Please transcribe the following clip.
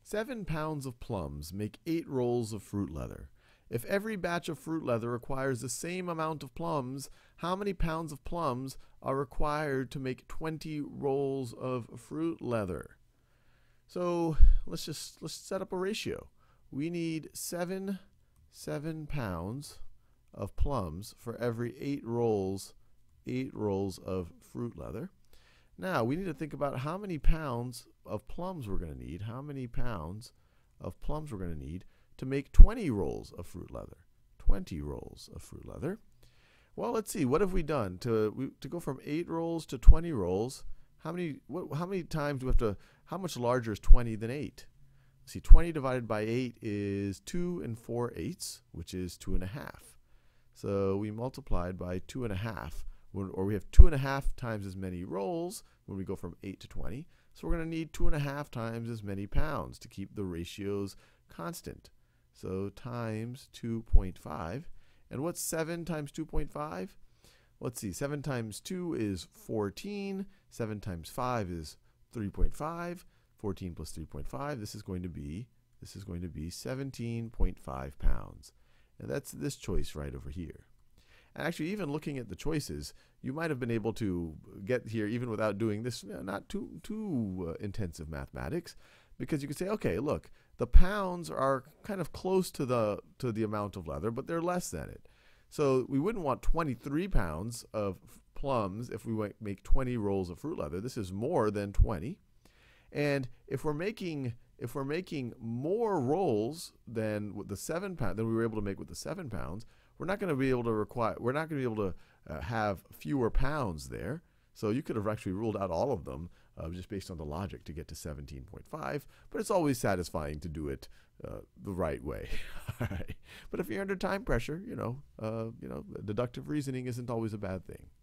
7 pounds of plums make 8 rolls of fruit leather. If every batch of fruit leather requires the same amount of plums, how many pounds of plums are required to make 20 rolls of fruit leather? So let's set up a ratio. We need 7 pounds of plums for every 8 rolls of fruit leather. Now we need to think about how many pounds of plums we're going to need. How many pounds of plums we're going to need to make 20 rolls of fruit leather. 20 rolls of fruit leather. Well, let's see. What have we done to go from 8 rolls to 20 rolls? How many times do we have to? How much larger is 20 than 8? See, 20 divided by 8 is 2 4/8, which is 2.5. So we multiplied by 2.5. Or we have 2.5 times as many rolls when we go from 8 to 20. So we're going to need 2.5 times as many pounds to keep the ratios constant. So times 2.5. And what's 7 times 2.5? Let's see. 7 times 2 is 14. 7 times 5 is 3.5. 14 plus 3.5. This is going to be 17.5 pounds. And that's this choice right over here. Actually, even looking at the choices, you might have been able to get here even without doing this, not too intensive mathematics, because you could say, okay, look, the pounds are kind of close to the amount of leather, but they're less than it. So we wouldn't want 23 pounds of plums if we make 20 rolls of fruit leather. This is more than 20. And if we're making more rolls than with the 7 pounds than we were able to make with the 7 pounds, we're not going to be able to have fewer pounds there. So you could have actually ruled out all of them just based on the logic to get to 17.5. But it's always satisfying to do it the right way. All right. But if you're under time pressure, deductive reasoning isn't always a bad thing.